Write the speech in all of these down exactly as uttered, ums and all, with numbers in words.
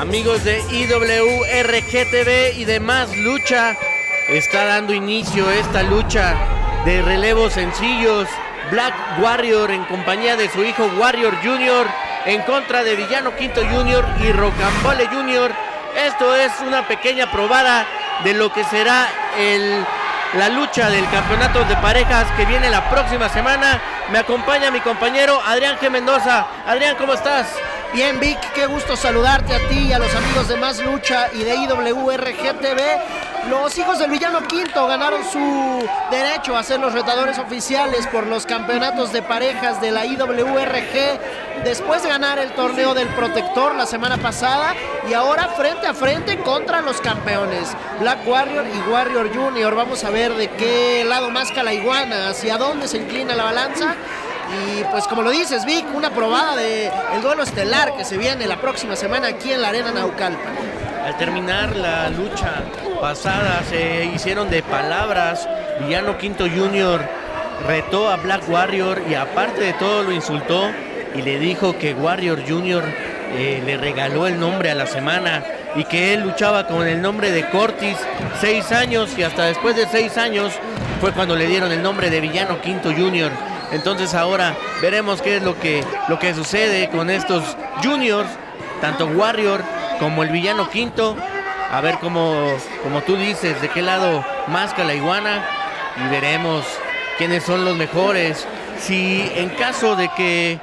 Amigos de I W R G T V y demás lucha, está dando inicio esta lucha de relevos sencillos. Black Warrior en compañía de su hijo Warrior Junior en contra de Villano Quinto Junior y Rocambole Junior. Esto es una pequeña probada de lo que será el, la lucha del campeonato de parejas que viene la próxima semana. Me acompaña mi compañero Adrián G. Mendoza. Adrián, ¿cómo estás? Bien, Vic, qué gusto saludarte a ti y a los amigos de Más Lucha y de I W R G T V. Los hijos del Villano Quinto ganaron su derecho a ser los retadores oficiales por los campeonatos de parejas de la I W R G después de ganar el torneo del Protector la semana pasada y ahora frente a frente contra los campeones Black Warrior y Warrior Junior. Vamos a ver de qué lado masca la iguana, hacia dónde se inclina la balanza. Y pues como lo dices, Vic, una probada del duelo estelar que se viene la próxima semana aquí en la Arena Naucalpan. Al terminar la lucha pasada se hicieron de palabras. Villano Quinto Junior retó a Black Warrior y aparte de todo lo insultó y le dijo que Warrior Junior eh, le regaló el nombre a la semana y que él luchaba con el nombre de Cortis seis años y hasta después de seis años fue cuando le dieron el nombre de Villano Quinto Junior. Entonces ahora veremos qué es lo que, lo que sucede con estos juniors, tanto Warrior como el Villano Quinto. A ver cómo, como tú dices, de qué lado masca la iguana y veremos quiénes son los mejores. Si en caso de que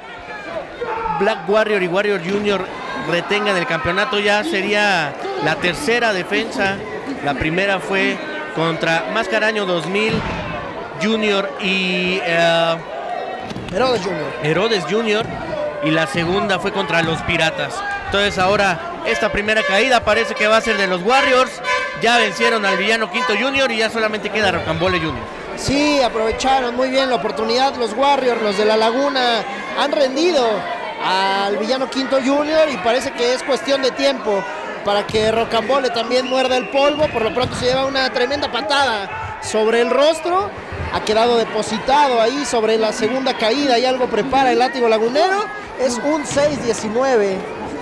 Black Warrior y Warrior Junior retengan el campeonato, ya sería la tercera defensa. La primera fue contra Mascaraño dos mil Junior y uh, Herodes Junior. Herodes Junior y la segunda fue contra los Piratas. Entonces ahora esta primera caída parece que va a ser de los Warriors. Ya vencieron al Villano Quinto Junior y ya solamente queda Rocambole Junior. Sí, aprovecharon muy bien la oportunidad los Warriors, los de la Laguna han rendido al Villano Quinto Junior y parece que es cuestión de tiempo para que Rocambole también muerda el polvo. Por lo pronto se lleva una tremenda patada sobre el rostro. Ha quedado depositado ahí sobre la segunda caída y algo prepara el látigo lagunero. Es un seis diecinueve.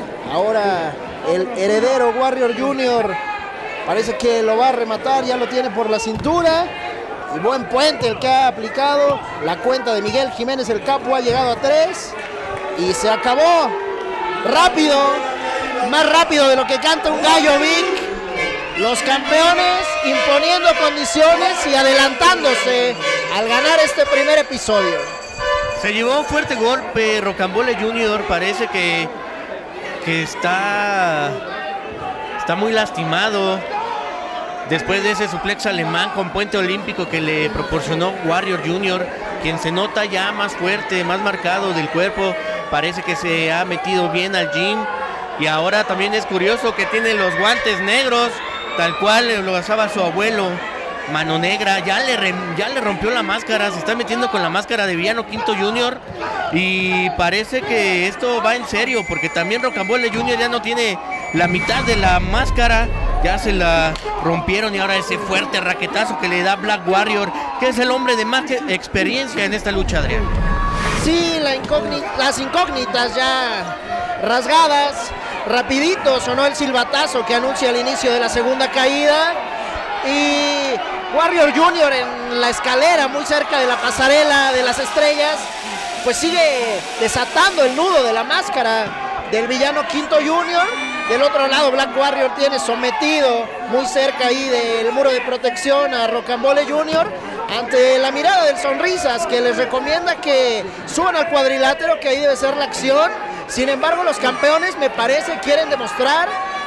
Ahora el heredero Warrior Junior parece que lo va a rematar, ya lo tiene por la cintura. Y buen puente el que ha aplicado. La cuenta de Miguel Jiménez el Capo ha llegado a tres. Y se acabó. Rápido. Más rápido de lo que canta un gallo, Vic. Los campeones imponiendo condiciones y adelantándose al ganar este primer episodio. Se llevó un fuerte golpe Rocambole Junior, parece que, que está, está muy lastimado después de ese suplex alemán con puente olímpico que le proporcionó Warrior Junior, quien se nota ya más fuerte, más marcado del cuerpo, parece que se ha metido bien al gym y ahora también es curioso que tiene los guantes negros, tal cual lo usaba su abuelo, mano negra. Ya le, re, ya le rompió la máscara, se está metiendo con la máscara de Villano Quinto Junior y parece que esto va en serio porque también Rocambole Junior ya no tiene la mitad de la máscara, ya se la rompieron y ahora ese fuerte raquetazo que le da Black Warrior, que es el hombre de más experiencia en esta lucha, Adrián. Sí, la incógnita, las incógnitas ya rasgadas. Rapidito sonó el silbatazo que anuncia el inicio de la segunda caída y Warrior Junior en la escalera muy cerca de la pasarela de las estrellas pues sigue desatando el nudo de la máscara del Villano Quinto Junior. Del otro lado Black Warrior tiene sometido muy cerca ahí del muro de protección a Rocambole Junior ante la mirada del Sonrisas que les recomienda que suban al cuadrilátero, que ahí debe ser la acción. Sin embargo, los campeones me parece quieren demostrar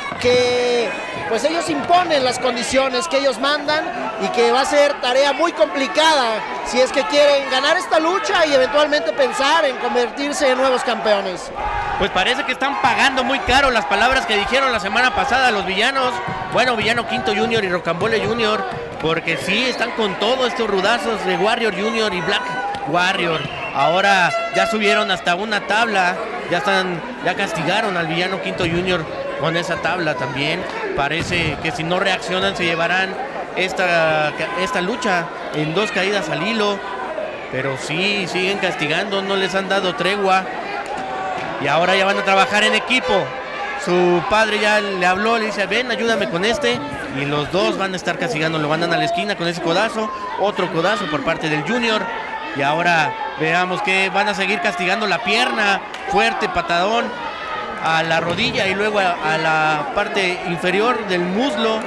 que pues ellos imponen las condiciones que ellos mandan y que va a ser tarea muy complicada si es que quieren ganar esta lucha y eventualmente pensar en convertirse en nuevos campeones. Pues parece que están pagando muy caro las palabras que dijeron la semana pasada los villanos, bueno, Villano Quinto Junior y Rocambole Junior, porque sí, están con todo estos rudazos de Warrior Junior y Black Warrior. Ahora ya subieron hasta una tabla, ya están, ya castigaron al Villano Quinto Junior con esa tabla también. Parece que si no reaccionan se llevarán esta, esta lucha en dos caídas al hilo. Pero sí, siguen castigando, no les han dado tregua. Y ahora ya van a trabajar en equipo. su padre ya le habló, le dice, ven, ayúdame con este. Y los dos van a estar castigando, lo mandan a la esquina con ese codazo. Otro codazo por parte del Junior. Y ahora veamos que van a seguir castigando la pierna. Fuerte patadón a la rodilla y luego a, a la parte inferior del muslo.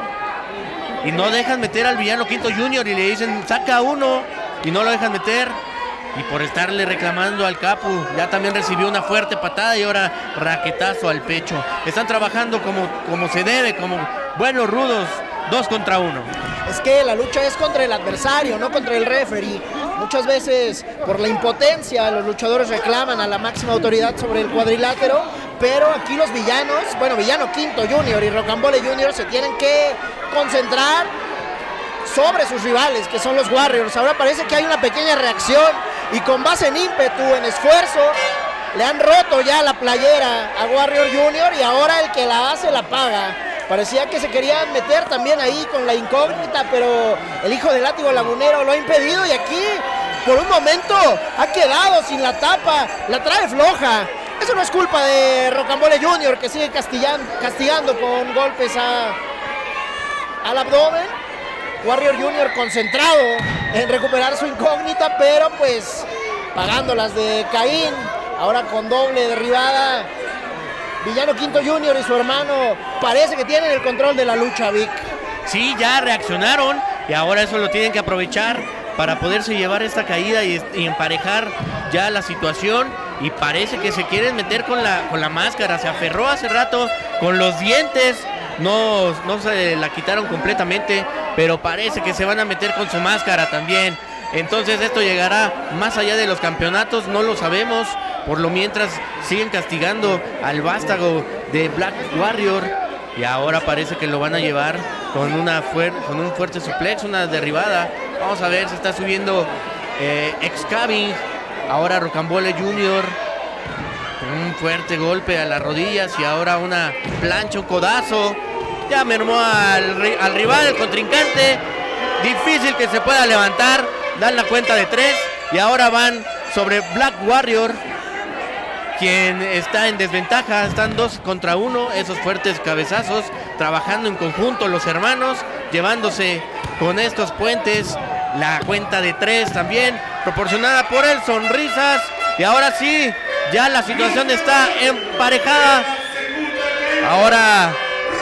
Y no dejan meter al Villano Quinto Junior y le dicen, saca uno. Y no lo dejan meter. Y por estarle reclamando al Capu, ya también recibió una fuerte patada y ahora raquetazo al pecho. Están trabajando como, como se debe, como buenos rudos, dos contra uno. Es que la lucha es contra el adversario, no contra el referee. Muchas veces, por la impotencia, los luchadores reclaman a la máxima autoridad sobre el cuadrilátero, pero aquí los villanos, bueno, Villano Quinto Junior y Rocambole Junior se tienen que concentrar sobre sus rivales, que son los Warriors. Ahora parece que hay una pequeña reacción y con base en ímpetu, en esfuerzo, le han roto ya la playera a Warrior Junior y ahora el que la hace la paga. Parecía que se querían meter también ahí con la incógnita, pero el hijo del látigo lagunero lo ha impedido y aquí por un momento ha quedado sin la tapa, la trae floja. Eso no es culpa de Rocambole Junior, que sigue castigando, castigando con golpes a, al abdomen. Warrior Junior concentrado en recuperar su incógnita, pero pues pagando las de Caín. Ahora con doble derribada, Villano Quinto Junior y su hermano parece que tienen el control de la lucha, Vic. Sí, ya reaccionaron y ahora eso lo tienen que aprovechar para poderse llevar esta caída y, y emparejar ya la situación. Y parece que se quieren meter con la, con la máscara. Se aferró hace rato con los dientes. No, no se la quitaron completamente, pero parece que se van a meter con su máscara también. Entonces esto llegará más allá de los campeonatos, no lo sabemos. Por lo mientras siguen castigando al vástago de Black Warrior. Y ahora parece que lo van a llevar con, una fuer con un fuerte suplex, una derribada. Vamos a ver, se está subiendo eh, Excaving. Ahora Rocambole Junior. Un fuerte golpe a las rodillas y ahora una plancha, un codazo. Ya mermó al, al rival, el contrincante. Difícil que se pueda levantar. Dan la cuenta de tres. Y ahora van sobre Black Warrior, quien está en desventaja. Están dos contra uno. Esos fuertes cabezazos. Trabajando en conjunto los hermanos. Llevándose con estos puentes la cuenta de tres también. Proporcionada por él. Sonrisas. Y ahora sí, ya la situación está emparejada. Ahora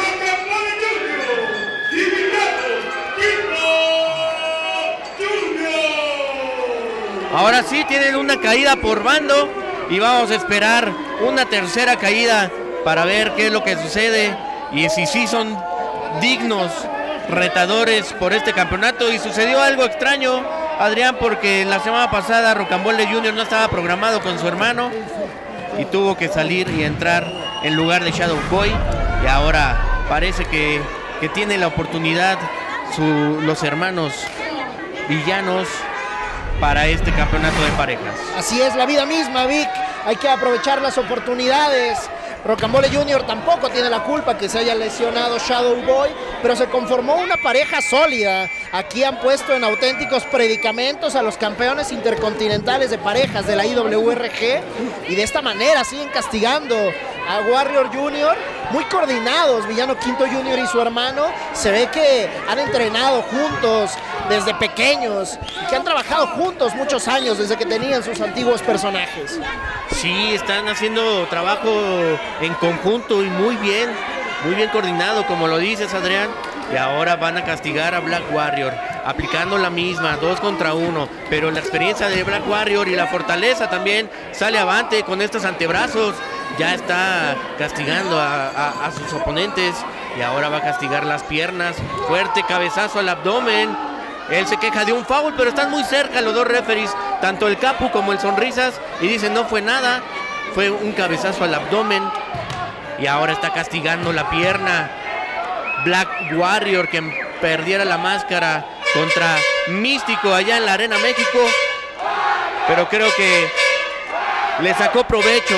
Ahora sí tienen una caída por bando y vamos a esperar una tercera caída para ver qué es lo que sucede y si sí son dignos retadores por este campeonato. Y sucedió algo extraño, Adrián, porque la semana pasada Rocambole Junior no estaba programado con su hermano y tuvo que salir y entrar en lugar de Shadow Boy, y ahora parece que, que tiene la oportunidad su, los hermanos villanos para este campeonato de parejas. Así es la vida misma, Vic. Hay que aprovechar las oportunidades. Rocambole Junior tampoco tiene la culpa que se haya lesionado Shadow Boy, pero se conformó una pareja sólida. Aquí han puesto en auténticos predicamentos a los campeones intercontinentales de parejas de la I W R G y de esta manera siguen castigando a Warrior Junior. Muy coordinados, Villano Quinto Junior y su hermano. Se ve que han entrenado juntos desde pequeños, que han trabajado juntos muchos años desde que tenían sus antiguos personajes. Sí, están haciendo trabajo en conjunto y muy bien, muy bien coordinado, como lo dices, Adrián. Y ahora van a castigar a Black Warrior, aplicando la misma, dos contra uno. Pero la experiencia de Black Warrior y la fortaleza también sale avante con estos antebrazos. Ya está castigando a, a, a sus oponentes y ahora va a castigar las piernas. Fuerte cabezazo al abdomen. Él se queja de un foul, pero están muy cerca los dos referees, tanto el Capu como el Sonrisas, y dicen no fue nada, fue un cabezazo al abdomen. Y ahora está castigando la pierna Black Warrior, que perdiera la máscara contra Místico allá en la Arena México, pero creo que le sacó provecho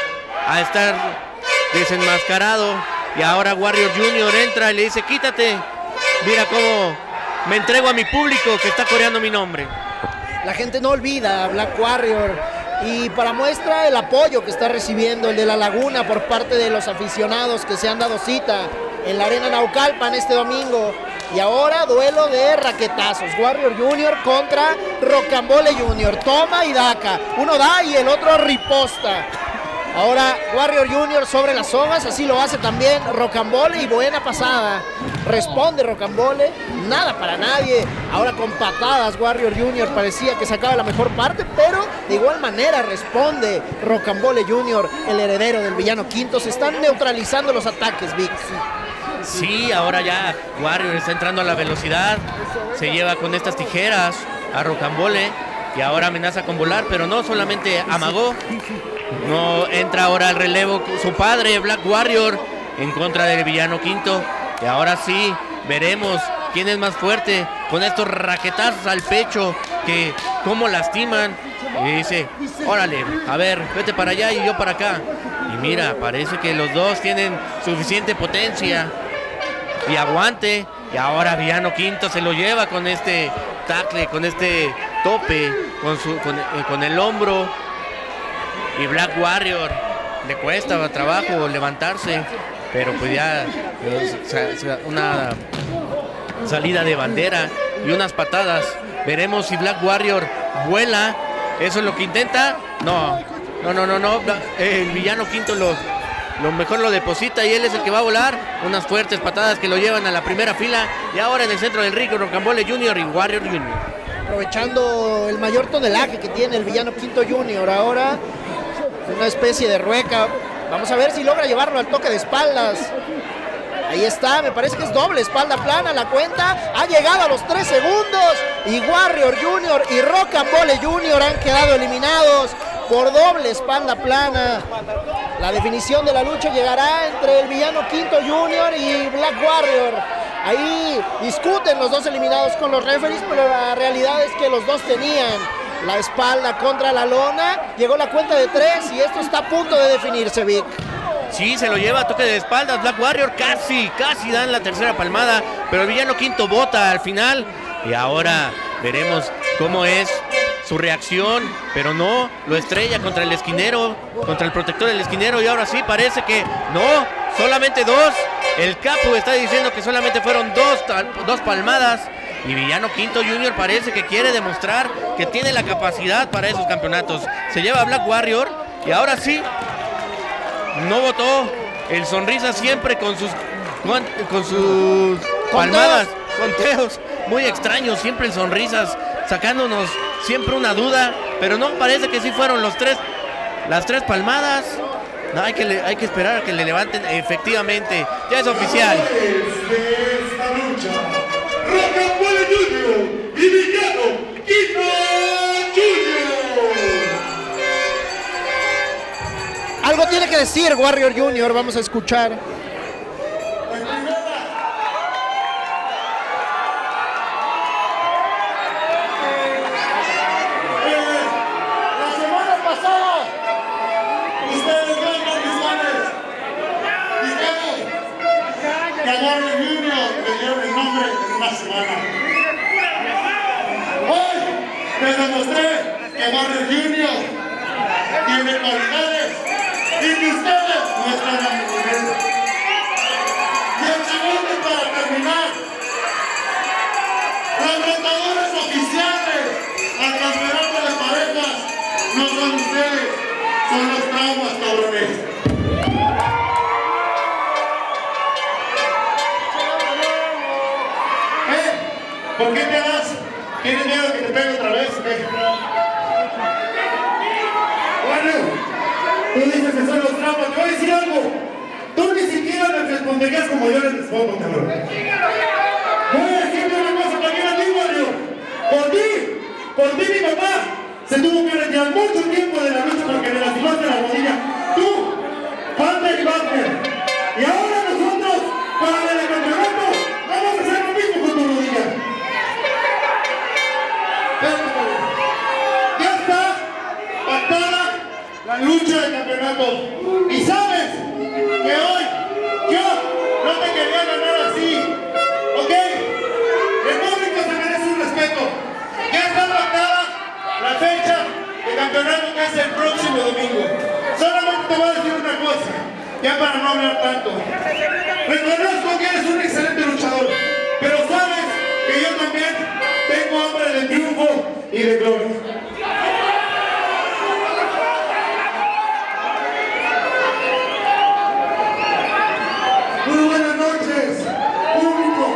a estar desenmascarado. Y ahora Warrior Junior entra y le dice quítate, mira cómo me entrego a mi público que está coreando mi nombre. La gente no olvida a Black Warrior. Y para muestra el apoyo que está recibiendo el de La Laguna por parte de los aficionados que se han dado cita en la Arena Naucalpan este domingo. Y ahora duelo de raquetazos. Warrior Junior contra Rocambole Junior. Toma y daca. Uno da y el otro riposta. Ahora Warrior Junior sobre las sogas, así lo hace también Rocambole y buena pasada. Responde Rocambole, nada para nadie. Ahora con patadas Warrior Junior parecía que sacaba la mejor parte, pero de igual manera responde Rocambole Junior, el heredero del villano Quinto. Se están neutralizando los ataques, Vic. Sí, ahora ya Warrior está entrando a la velocidad, se lleva con estas tijeras a Rocambole y ahora amenaza con volar, pero no solamente amagó. No entra ahora al relevo su padre, Black Warrior, en contra del villano Quinto. Y ahora sí, veremos quién es más fuerte con estos raquetazos al pecho que cómo lastiman. Y dice, órale, a ver, vete para allá y yo para acá. Y mira, parece que los dos tienen suficiente potencia y aguante. Y ahora villano Quinto se lo lleva con este tackle, con este tope, con, su, con, con el hombro. Y Black Warrior le cuesta trabajo levantarse, pero pues ya pues, una salida de bandera y unas patadas. Veremos si Black Warrior vuela. ¿Eso es lo que intenta? No, no, no, no, no. El villano Quinto lo, lo mejor lo deposita y él es el que va a volar. Unas fuertes patadas que lo llevan a la primera fila. Y ahora en el centro del ring, Rocambole Junior y Warrior Junior. Aprovechando el mayor tonelaje que tiene el villano Quinto Junior. Ahora una especie de rueca. Vamos a ver si logra llevarlo al toque de espaldas. Ahí está, me parece que es doble espalda plana la cuenta. Ha llegado a los tres segundos. Y Warrior Junior y Rocambole Junior han quedado eliminados por doble espalda plana. La definición de la lucha llegará entre el villano Quinto Junior y Black Warrior. Ahí discuten los dos eliminados con los referees, pero la realidad es que los dos tenían la espalda contra la lona. Llegó la cuenta de tres y esto está a punto de definirse, Vic. Sí, se lo lleva a toque de espaldas Black Warrior, casi, casi dan la tercera palmada, pero el villano Quinto bota al final. Y ahora veremos cómo es su reacción, pero no, lo estrella contra el esquinero, contra el protector del esquinero. Y ahora sí parece que no, solamente dos. El capo está diciendo que solamente fueron dos, dos palmadas. Y villano Quinto Junior parece que quiere demostrar que tiene la capacidad para esos campeonatos. Se lleva a Black Warrior y ahora sí, no votó. El sonrisa siempre con sus, con sus palmadas, conteos muy extraños, siempre el sonrisas, sacándonos siempre una duda, pero no, parece que sí fueron los tres, las tres palmadas. No, hay que, hay que esperar a que le levanten efectivamente. Ya es oficial. Rocambole Junior y villano Quinto Junior. Algo tiene que decir Warrior Junior, vamos a escuchar. Les demostré que Warrior Junior tiene cualidades y que ustedes no están a mi nivel. Y el segundo para terminar, los retadores oficiales al campeonato de parejas no son ustedes, son los traumas, cabrones. ¿Eh? ¿Por qué te das? ¿Tienes miedo que te pegue otra vez? ¿Qué? Bueno, tú dices que son los trampas. Te voy a decir algo. Tú ni siquiera me responderías como yo les respondo, cabrón. Voy a decirte una cosa también a ti, Mario. Por ti, por ti mi papá se tuvo que retirar mucho tiempo de la lucha porque le lastimaste la rodilla. Tú, Hunter y Wagner. Y ahora nosotros, para el campeonato, vamos a hacer lo mismo con tu rodilla. Ya está pactada la lucha del campeonato. Y sabes que hoy yo no te quería ganar así, ¿ok? El público se merece un respeto. Ya está pactada la fecha de campeonato que es el próximo domingo. Solamente te voy a decir una cosa, ya para no hablar tanto. Reconozco que eres un excelente luchador, pero sabes que yo también tengo hambre de triunfo y de gloria. Muy buenas noches, público.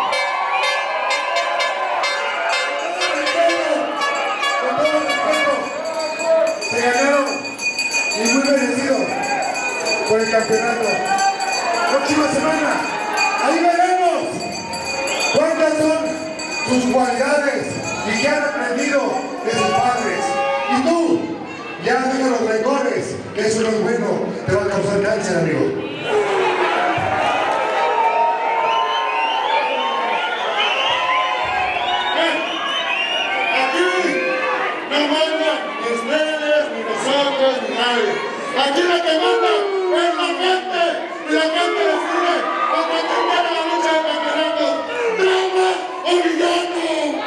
Con todo respeto, se ganaron y muy merecido por el campeonato. Próxima semana, ahí veremos cuántas son sus cualidades y qué han aprendido de sus padres. Y tú, ya deja los rencores, que eso no es bueno, te va a causar cáncer, amigo. Aquí la que manda es la gente y la gente decide cuando termina la lucha de campeonato, drama o villano.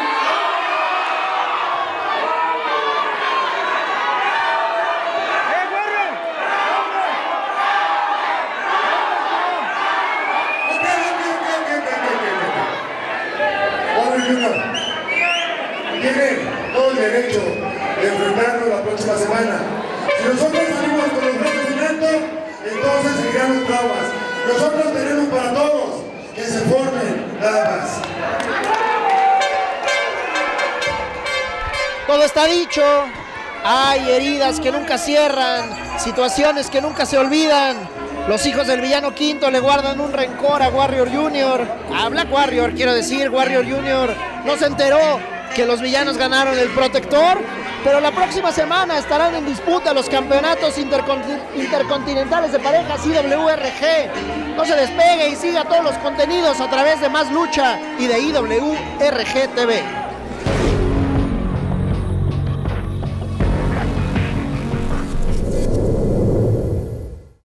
Warrior Junior tiene todo el derecho de enfrentarnos la próxima semana. Si nosotros salimos con los brazos en alto, entonces seguirán los traumas. Nosotros tenemos para todos que se formen, nada más. Todo está dicho. Hay heridas que nunca cierran, situaciones que nunca se olvidan. Los hijos del villano quinto le guardan un rencor a Warrior Junior, a Black Warrior, quiero decir. Warrior Junior no se enteró que los villanos ganaron el protector, pero la próxima semana estarán en disputa los campeonatos interconti- intercontinentales de parejas I W R G. No se despegue y siga todos los contenidos a través de Más Lucha y de I W R G T V.